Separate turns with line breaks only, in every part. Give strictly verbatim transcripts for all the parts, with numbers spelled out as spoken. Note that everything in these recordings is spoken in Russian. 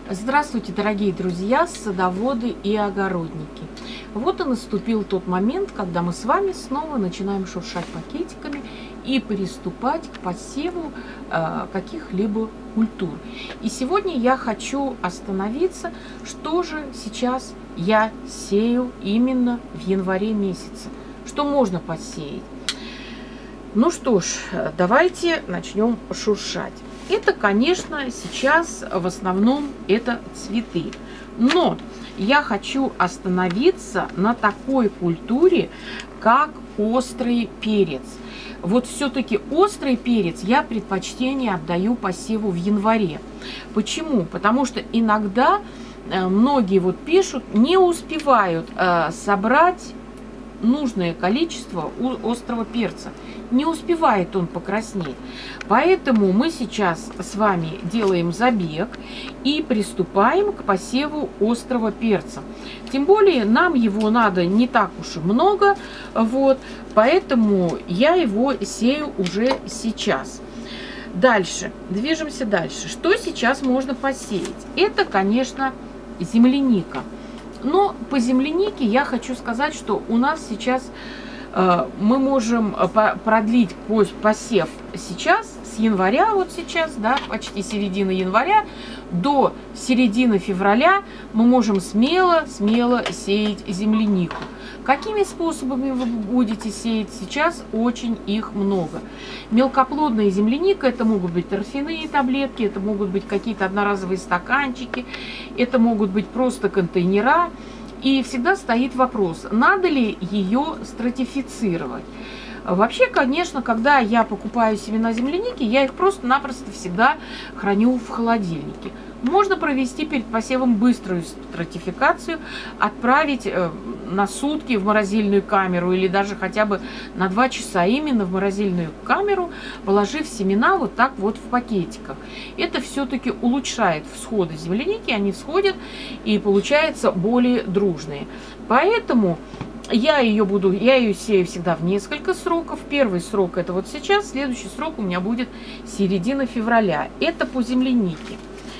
Здравствуйте, дорогие друзья, садоводы и огородники. Вот и наступил тот момент, когда мы с вами снова начинаем шуршать пакетиками и приступать к посеву э, каких-либо культур. И сегодня я хочу остановиться, что же сейчас я сею именно в январе месяце, что можно посеять. Ну что ж, давайте начнем шуршать. Это, конечно, сейчас в основном это цветы. Но я хочу остановиться на такой культуре, как острый перец. Вот все-таки острый перец я предпочтение отдаю посеву в январе. Почему? Потому что иногда многие вот пишут, не успевают собрать нужное количество острого перца. Не успевает он покраснеть. Поэтому мы сейчас с вами делаем забег и приступаем к посеву острого перца. Тем более нам его надо не так уж и много, вот, поэтому я его сею уже сейчас. Дальше, движемся дальше. Что сейчас можно посеять? Это, конечно, земляника. Но по землянике я хочу сказать, что у нас сейчас э, мы можем продлить посев сейчас, с января, вот сейчас, да, почти середина января, до середины февраля мы можем смело, смело сеять землянику. Какими способами вы будете сеять сейчас? Очень их много. Мелкоплодная земляника, это могут быть торфяные таблетки, это могут быть какие-то одноразовые стаканчики, это могут быть просто контейнера. И всегда стоит вопрос, надо ли ее стратифицировать. Вообще, конечно, когда я покупаю семена земляники, я их просто-напросто всегда храню в холодильнике. Можно провести перед посевом быструю стратификацию, отправить на сутки в морозильную камеру или даже хотя бы на два часа именно в морозильную камеру, положив семена вот так вот в пакетиках. Это все-таки улучшает всходы земляники, они всходят и получаются более дружные. Поэтому я ее буду, я ее сею всегда в несколько сроков. Первый срок это вот сейчас, следующий срок у меня будет середина февраля. Это по землянике.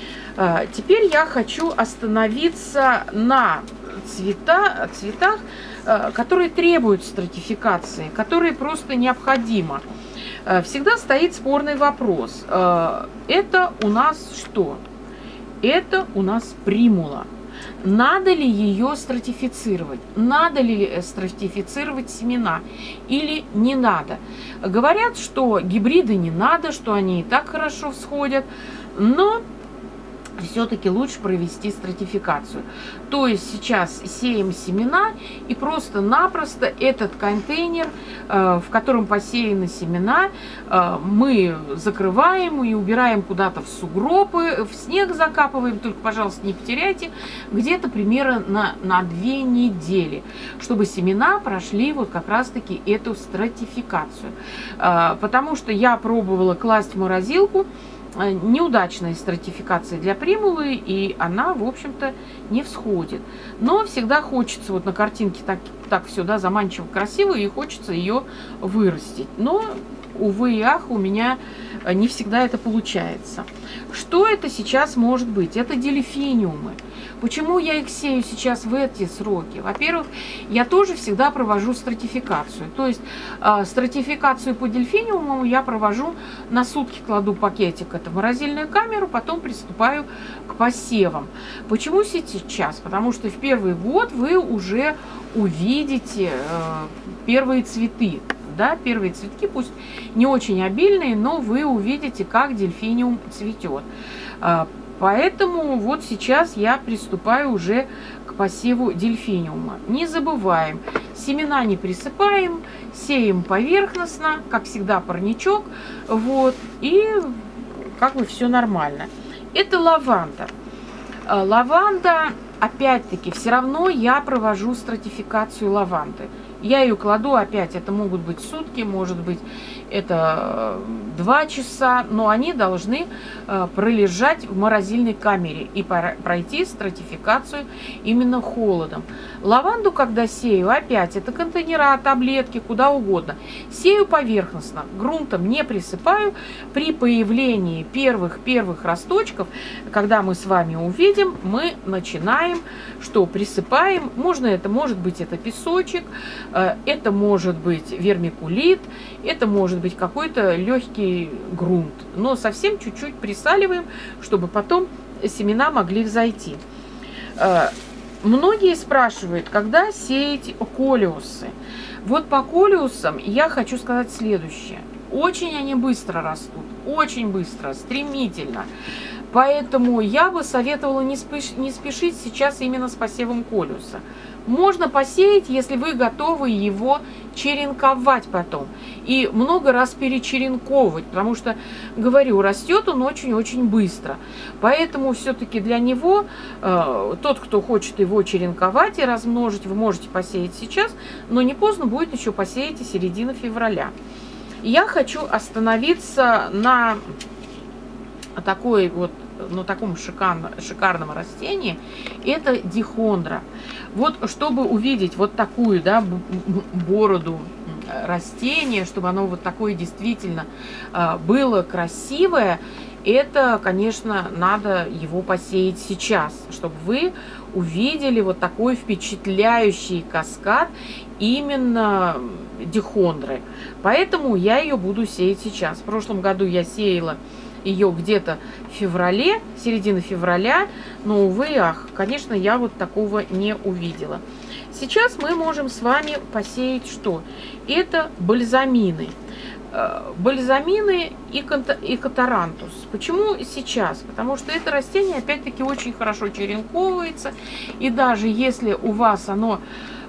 Теперь я хочу остановиться на цвета, цветах, которые требуют стратификации, которые просто необходимо. Всегда стоит спорный вопрос. Это у нас что? Это у нас примула. Надо ли ее стратифицировать? Надо ли стратифицировать семена или не надо? Говорят, что гибриды не надо, что они и так хорошо всходят, но все-таки лучше провести стратификацию. То есть сейчас сеем семена и просто-напросто этот контейнер, в котором посеяны семена, мы закрываем и убираем куда-то в сугробы, в снег закапываем, только, пожалуйста, не потеряйте, где-то примерно на, на две недели, чтобы семена прошли вот как раз-таки эту стратификацию. Потому что я пробовала класть в морозилку, неудачная стратификация для примулы, и она, в общем-то, не всходит. Но всегда хочется, вот на картинке так, так все, да, заманчиво, красиво, и хочется ее вырастить. Но, увы и ах, у меня не всегда это получается. Что это сейчас может быть? Это дельфиниумы. Почему я их сею сейчас в эти сроки? Во-первых, я тоже всегда провожу стратификацию. То есть э, стратификацию по дельфиниуму я провожу на сутки, кладу пакетик это в морозильную камеру, потом приступаю к посевам. Почему сейчас? Потому что в первый год вы уже увидите э, первые цветы. Да, первые цветки, пусть не очень обильные, но вы увидите, как дельфиниум цветет. Поэтому вот сейчас я приступаю уже к посеву дельфиниума. Не забываем, семена не присыпаем, сеем поверхностно, как всегда парничок, вот, и как бы все нормально. Это лаванда. Лаванда, опять-таки, все равно я провожу стратификацию лаванды. Я ее кладу опять, это могут быть сутки, может быть это два часа, но они должны пролежать в морозильной камере и пройти стратификацию именно холодом. Лаванду, когда сею, опять это контейнера, таблетки, куда угодно. Сею поверхностно, грунтом не присыпаю. При появлении первых-первых росточков, когда мы с вами увидим, мы начинаем, что присыпаем. Можно это, может быть, это песочек, это может быть вермикулит, это может быть какой-то легкий грунт, но совсем чуть-чуть присаливаем, чтобы потом семена могли взойти. Многие спрашивают, когда сеять колиусы. Вот по колиусам я хочу сказать следующее. Очень они быстро растут, очень быстро, стремительно. Поэтому я бы советовала не, спеш... не спешить сейчас именно с посевом колиуса. Можно посеять, если вы готовы его черенковать потом. И много раз перечеренковывать, потому что, говорю, растет он очень-очень быстро. Поэтому все-таки для него, э, тот, кто хочет его черенковать и размножить, вы можете посеять сейчас, но не поздно будет еще посеять и середина февраля. Я хочу остановиться на такой вот, ну, таком шикарном, шикарном растении, это дихондра. Вот, чтобы увидеть вот такую, да, бороду растения, чтобы оно вот такое действительно было красивое, это, конечно, надо его посеять сейчас, чтобы вы увидели вот такой впечатляющий каскад именно дихондры. Поэтому я ее буду сеять сейчас. В прошлом году я сеяла ее где-то в феврале, середина февраля, но, увы, ах, конечно, я вот такого не увидела. Сейчас мы можем с вами посеять что? Это бальзамины. Бальзамины и катарантус. Почему сейчас? Потому что это растение, опять-таки, очень хорошо черенковывается, и даже если у вас оно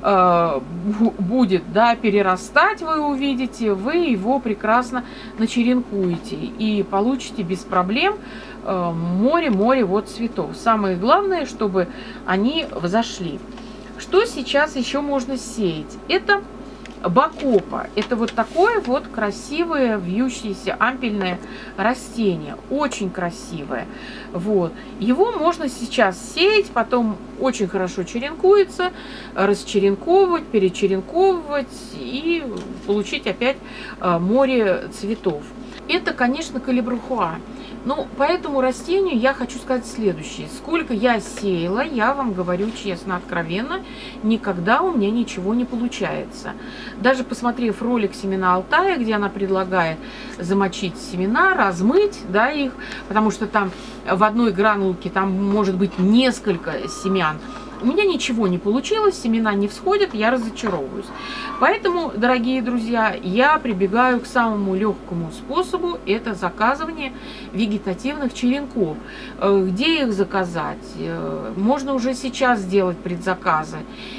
будет, да, перерастать, вы увидите, вы его прекрасно начеренкуете и получите без проблем море-море вот цветов. Самое главное, чтобы они взошли. Что сейчас еще можно сеять? Это бакопа. Это вот такое вот красивое вьющееся ампельное растение. Очень красивое. Вот. Его можно сейчас сеять, потом очень хорошо черенкуется, расчеренковывать, перечеренковывать и получить опять море цветов. Это, конечно, колебрухуа. Ну, по этому растению я хочу сказать следующее. Сколько я сеяла, я вам говорю честно, откровенно, никогда у меня ничего не получается. Даже посмотрев ролик «Семена Алтая», где она предлагает замочить семена, размыть, да, их, потому что там в одной гранулке там может быть несколько семян, у меня ничего не получилось, семена не всходят, я разочаровываюсь. Поэтому, дорогие друзья, я прибегаю к самому легкому способу, это заказывание вегетативных черенков. Где их заказать? Можно уже сейчас сделать предзаказы.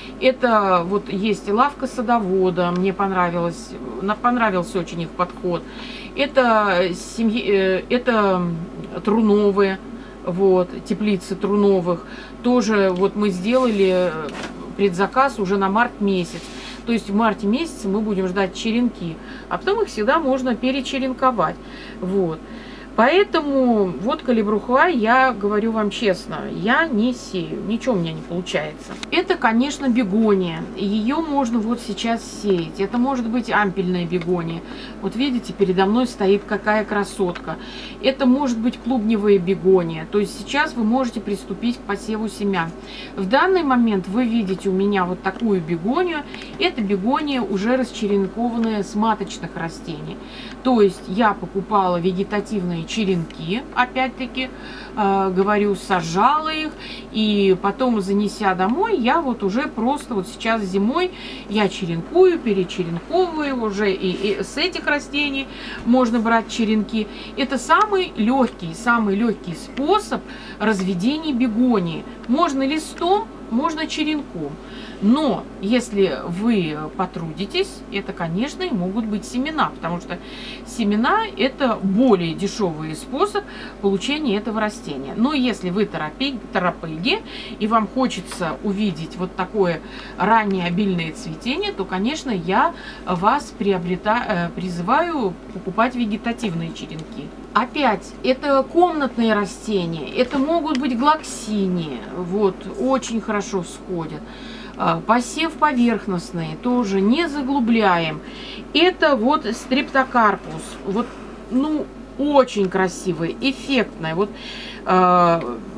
Это вот есть лавка садовода, мне понравилось, понравился очень их подход. Это, семьи, это Труновые. Вот, теплицы Труновых. Тоже вот мы сделали предзаказ уже на март месяц. То есть в марте месяце мы будем ждать черенки, а потом их всегда можно перечеренковать. Вот. Поэтому вот колебрухуа, я говорю вам честно, я не сею, ничего у меня не получается. Это, конечно, бегония. Ее можно вот сейчас сеять. Это может быть ампельная бегония. Вот видите, передо мной стоит какая красотка. Это может быть клубневая бегония. То есть сейчас вы можете приступить к посеву семян. В данный момент вы видите у меня вот такую бегонию. Это бегония уже расчеренкованная с маточных растений. То есть я покупала вегетативные черенки, опять-таки, э, говорю, сажала их, и потом, занеся домой, я вот уже просто вот сейчас зимой я черенкую, перечеренковываю уже, и, и с этих растений можно брать черенки. Это самый легкий, самый легкий способ разведения бегонии. Можно листом, можно черенком. Но если вы потрудитесь, это, конечно, и могут быть семена, потому что семена – это более дешевый способ получения этого растения. Но если вы торопыги и вам хочется увидеть вот такое раннее обильное цветение, то, конечно, я вас приобрета... призываю покупать вегетативные черенки. Опять, это комнатные растения, это могут быть глоксинии, вот, очень хорошо всходят. Посев поверхностный, тоже не заглубляем. Это вот стрептокарпус, вот, ну, очень красивый, эффектный, вот, э,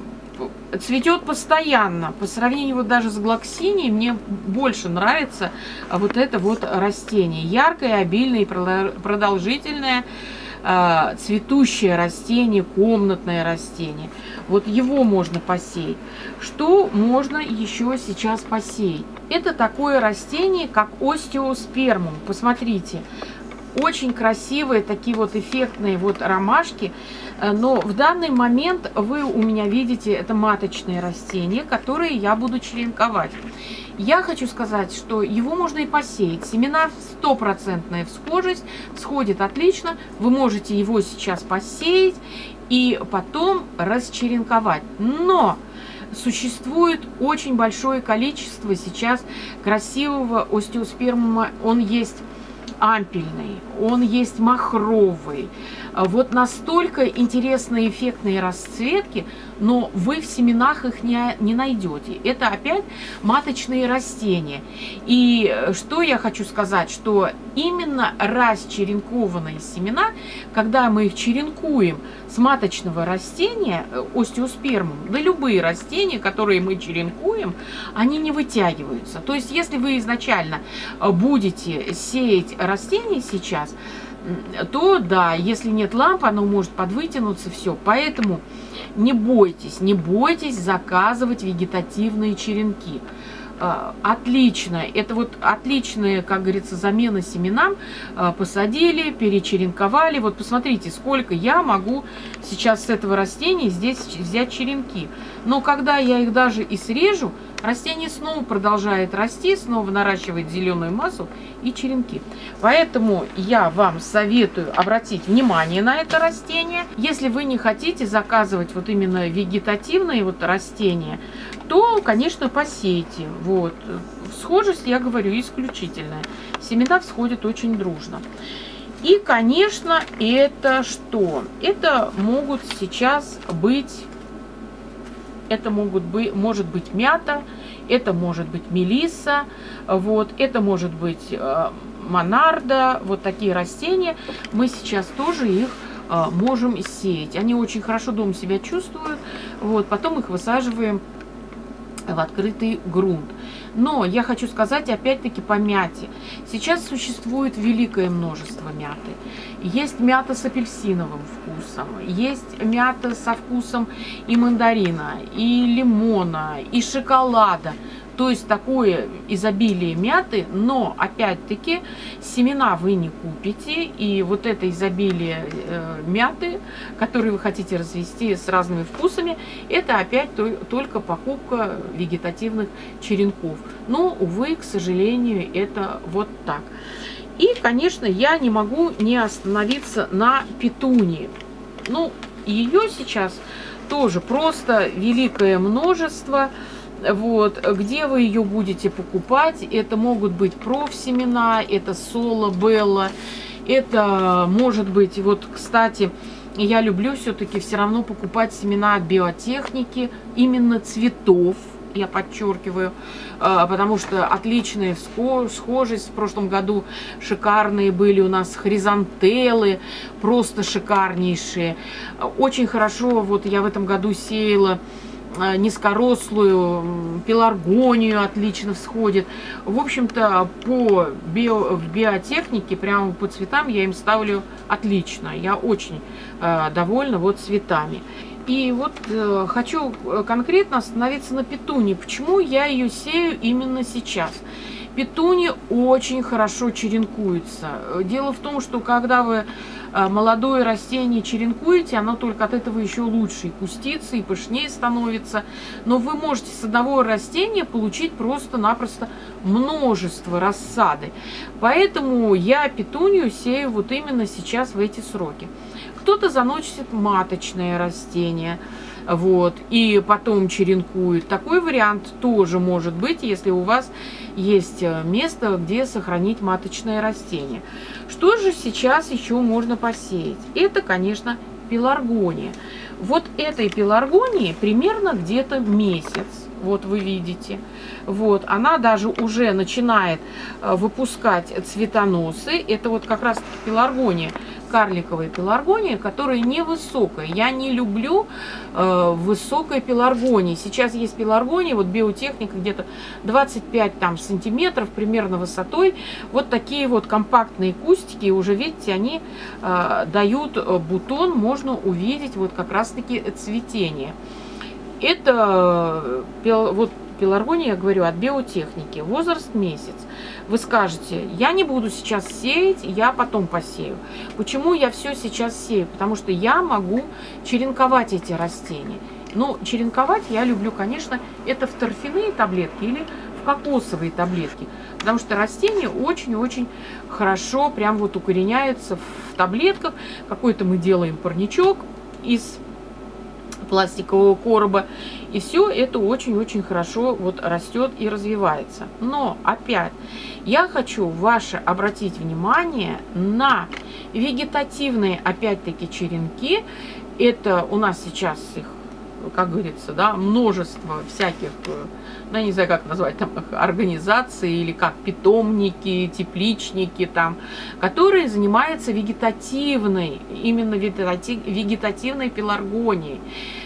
цветет постоянно. По сравнению вот даже с глоксинией, мне больше нравится вот это вот растение. Яркое, обильное, продолжительное, э, цветущее растение, комнатное растение. Вот его можно посеять. Что можно еще сейчас посеять? Это такое растение, как остеоспермум. Посмотрите, очень красивые такие вот эффектные вот ромашки. Но в данный момент вы у меня видите, это маточные растения, которые я буду черенковать. Я хочу сказать, что его можно и посеять. Семена стопроцентная всхожесть, всходит отлично. Вы можете его сейчас посеять и потом расчеренковать. Но существует очень большое количество сейчас красивого остеоспермума. Он есть ампельный, он есть махровый. Вот настолько интересные эффектные расцветки, но вы в семенах их не, не найдете. Это опять маточные растения. И что я хочу сказать, что именно расчеренкованные семена, когда мы их черенкуем с маточного растения, остеоспермум, да любые растения, которые мы черенкуем, они не вытягиваются. То есть, если вы изначально будете сеять растения сейчас, то да, если нет ламп, оно может подвытянуться, все. Поэтому не бойтесь, не бойтесь заказывать вегетативные черенки. Отлично, это вот отличная, как говорится, замена семенам. Посадили, перечеренковали. Вот посмотрите, сколько я могу сейчас с этого растения здесь взять черенки. Но когда я их даже и срежу, растение снова продолжает расти, снова наращивает зеленую массу и черенки. Поэтому я вам советую обратить внимание на это растение. Если вы не хотите заказывать вот именно вегетативные вот растения, то, конечно, посейте. Вот. Всхожесть, я говорю, исключительная. Семена всходят очень дружно. И, конечно, это что? Это могут сейчас быть, это могут быть, может быть мята, это может быть мелисса, вот, это может быть э, монарда, вот такие растения. Мы сейчас тоже их э, можем сеять. Они очень хорошо дома себя чувствуют, вот, потом их высаживаем в открытый грунт. Но я хочу сказать опять-таки по мяте. Сейчас существует великое множество мяты. Есть мята с апельсиновым вкусом, есть мята со вкусом и мандарина, и лимона, и шоколада. То есть такое изобилие мяты, но опять-таки семена вы не купите. И вот это изобилие э, мяты, которую вы хотите развести с разными вкусами, это опять то, только покупка вегетативных черенков. Но, увы, к сожалению, это вот так. И, конечно, я не могу не остановиться на петунии. Ну, ее сейчас тоже просто великое множество. Вот, где вы ее будете покупать? Это могут быть профсемена, это соло, белла, это может быть, вот, кстати, я люблю все-таки все равно покупать семена от биотехники, именно цветов, я подчеркиваю, потому что отличная схожесть. В прошлом году шикарные были у нас хризантеллы, просто шикарнейшие. Очень хорошо, вот я в этом году сеяла низкорослую пеларгонию, отлично всходит. В общем-то, по био, биотехнике, прямо по цветам я им ставлю отлично. Я очень э, довольна вот цветами. И вот э, хочу конкретно остановиться на петунии. Почему я ее сею именно сейчас? Петуния очень хорошо черенкуется. Дело в том, что когда вы молодое растение черенкуете, оно только от этого еще лучше и кустится, и пышнее становится. Но вы можете с одного растения получить просто-напросто множество рассады. Поэтому я петунию сею вот именно сейчас в эти сроки. Кто-то заносит маточное растение, вот, и потом черенкует. Такой вариант тоже может быть, если у вас есть место, где сохранить маточное растение. Что же сейчас еще можно посеять? Это, конечно, пеларгония. Вот этой пеларгонии примерно где-то месяц. Вот вы видите. Вот, она даже уже начинает выпускать цветоносы. Это вот как раз пеларгония, карликовая пеларгония, которая невысокая. Я не люблю э, высокой пеларгонии. Сейчас есть пеларгония, вот биотехника, где-то двадцать пять там, сантиметров примерно высотой. Вот такие вот компактные кустики, уже видите, они э, дают бутон, можно увидеть вот как раз-таки цветение. Это вот пеларгония, я говорю, от биотехники. Возраст месяц. Вы скажете, я не буду сейчас сеять, я потом посею. Почему я все сейчас сею? Потому что я могу черенковать эти растения. Но черенковать я люблю, конечно, это в торфяные таблетки или в кокосовые таблетки. Потому что растения очень-очень хорошо прям вот укореняются в таблетках. Какой-то мы делаем парничок из пластикового короба, и все это очень-очень хорошо вот растет и развивается. Но опять я хочу ваше обратить внимание на вегетативные опять-таки черенки. Это у нас сейчас их, как говорится, да, множество всяких, ну, я не знаю, как назвать, там, организаций или как питомники, тепличники, там, которые занимаются вегетативной, именно вегетативной пеларгонией.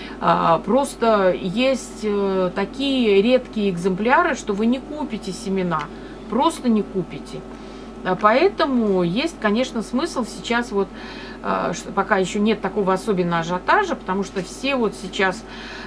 Просто есть такие редкие экземпляры, что вы не купите семена, просто не купите. Поэтому есть, конечно, смысл сейчас вот, пока еще нет такого особенного ажиотажа, потому что все вот сейчас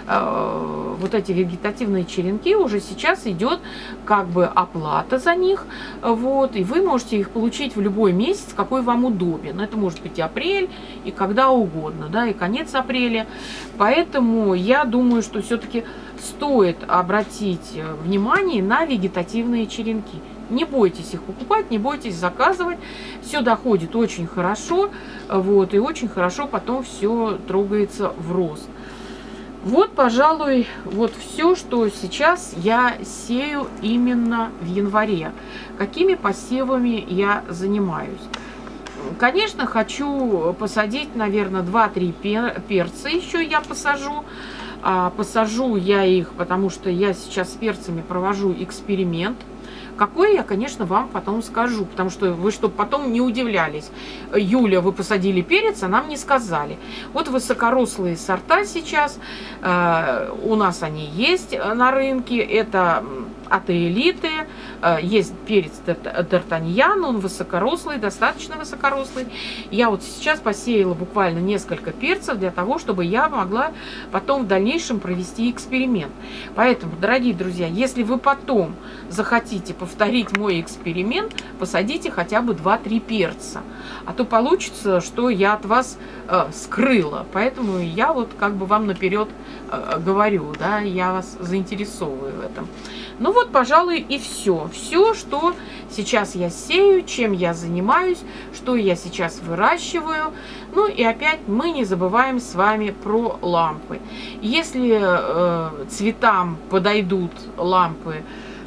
вот эти вегетативные черенки, уже сейчас идет как бы оплата за них, вот, и вы можете их получить в любой месяц, какой вам удобен. Это может быть и апрель, и когда угодно, да, и конец апреля. Поэтому я думаю, что все-таки стоит обратить внимание на вегетативные черенки. Не бойтесь их покупать, не бойтесь заказывать. Все доходит очень хорошо, вот, и очень хорошо потом все трогается в рост. Вот, пожалуй, вот все, что сейчас я сею именно в январе. Какими посевами я занимаюсь. Конечно, хочу посадить, наверное, два-три перца еще я посажу. А посажу я их, потому что я сейчас с перцами провожу эксперимент. Какой я, конечно, вам потом скажу, потому что вы, чтобы потом не удивлялись. Юля, вы посадили перец, а нам не сказали. Вот высокорослые сорта сейчас, э, у нас они есть на рынке, это атеэлиты, э, есть перец д'Артаньян, он высокорослый, достаточно высокорослый. Я вот сейчас посеяла буквально несколько перцев для того, чтобы я могла потом в дальнейшем провести эксперимент. Поэтому, дорогие друзья, если вы потом захотите повторить мой эксперимент, посадите хотя бы два-три перца. А то получится, что я от вас э, скрыла. Поэтому я вот как бы вам наперед э, говорю, да, я вас заинтересовываю в этом. Ну вот, пожалуй, и все. Все, что сейчас я сею, чем я занимаюсь, что я сейчас выращиваю. Ну и опять мы не забываем с вами про лампы. Если э, цветам подойдут лампы,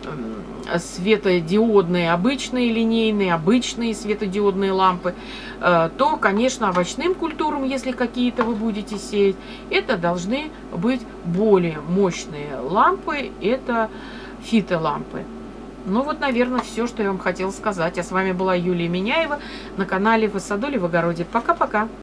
светодиодные, обычные линейные, обычные светодиодные лампы, то, конечно, овощным культурам, если какие-то вы будете сеять, это должны быть более мощные лампы, это фитолампы. Ну вот, наверное, все, что я вам хотела сказать. А с вами была Юлия Миняева на канале «В саду или в огороде». Пока-пока!